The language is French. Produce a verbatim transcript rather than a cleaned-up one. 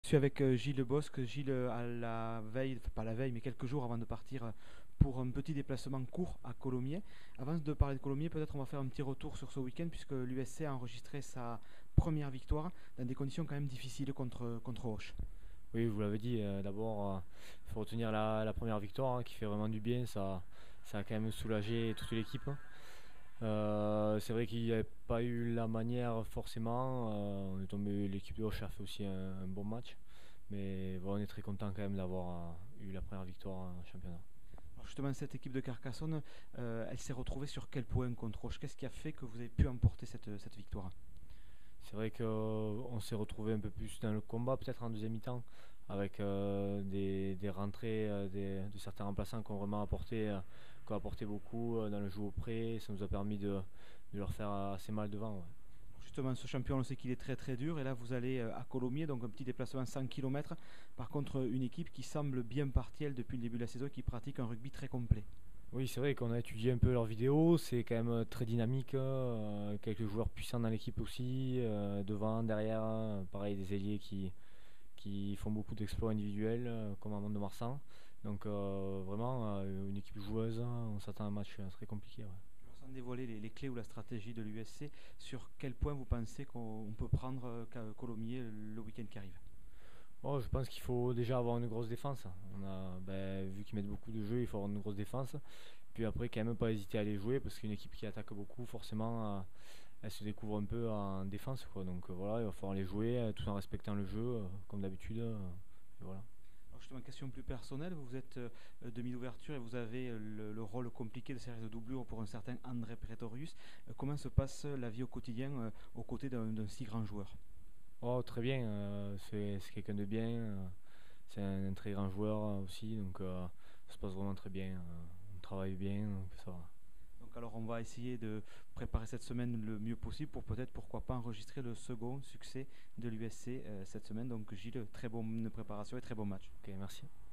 Je suis avec euh, Gilles Bosque. Gilles, euh, à la veille, enfin, pas la veille, mais quelques jours avant de partir euh, pour un petit déplacement court à Colomiers. Avant de parler de Colomiers, peut-être on va faire un petit retour sur ce week-end puisque l'U S C a enregistré sa première victoire dans des conditions quand même difficiles contre, contre Auch. Oui, vous l'avez dit, euh, d'abord, il faut retenir la, la première victoire hein, qui fait vraiment du bien. Ça, ça a quand même soulagé toute l'équipe, hein. Euh, c'est vrai qu'il n'y avait pas eu la manière forcément. Euh, on est tombé, l'équipe de Hoche a fait aussi un, un bon match. Mais bon, on est très content quand même d'avoir euh, eu la première victoire en championnat. Alors justement, cette équipe de Carcassonne, euh, elle s'est retrouvée sur quel point contre Auch? Qu'est-ce qui a fait que vous avez pu emporter cette, cette victoire? C'est vrai qu'on s'est retrouvé un peu plus dans le combat, peut-être en deuxième mi-temps, avec euh, des, des rentrées euh, des- de certains remplaçants qui ont vraiment apporté, euh, qui ont apporté beaucoup euh, dans le jeu au pré. Ça nous a permis de, de leur faire assez mal devant, ouais. Justement, ce champion, on sait qu'il est très très dur. Et là, vous allez euh, à Colomiers, donc un petit déplacement cent kilomètres. Par contre, une équipe qui semble bien partie, elle, depuis le début de la saison, qui pratique un rugby très complet. Oui, c'est vrai qu'on a étudié un peu leurs vidéos. C'est quand même euh, très dynamique, euh, quelques joueurs puissants dans l'équipe aussi, euh, devant, derrière. euh, Pareil, des ailiers qui, qui font beaucoup d'exploits individuels, euh, comme Amand de Marsan. Donc euh, vraiment euh, une équipe joueuse, hein. On s'attend à un match euh, très compliqué, ouais. Alors, sans dévoiler les, les clés ou la stratégie de l'U S C, sur quel point vous pensez qu'on peut prendre euh, Colomiers le week-end qui arrive? Oh, je pense qu'il faut déjà avoir une grosse défense. On a, ben, vu qu'ils mettent beaucoup de jeux, il faut avoir une grosse défense. Puis après, quand même pas hésiter à les jouer parce qu'une équipe qui attaque beaucoup, forcément, euh, elle se découvre un peu en défense, quoi. Donc euh, voilà, il va falloir les jouer euh, tout en respectant le jeu, euh, comme d'habitude. euh, et voilà. Alors justement, question plus personnelle, vous êtes euh, demi d'ouverture et vous avez euh, le, le rôle compliqué de service de doublure pour un certain André Pretorius. Euh, comment se passe la vie au quotidien euh, aux côtés d'un d'un si grand joueur? Oh, très bien, euh, c'est c'est quelqu'un de bien. euh, c'est un, un très grand joueur euh, aussi, donc euh, ça se passe vraiment très bien. euh, on travaille bien, donc ça va. Donc alors on va essayer de préparer cette semaine le mieux possible pour peut-être pourquoi pas enregistrer le second succès de l'U S C euh, cette semaine. Donc Gilles, très bonne préparation et très bon match. Ok, merci.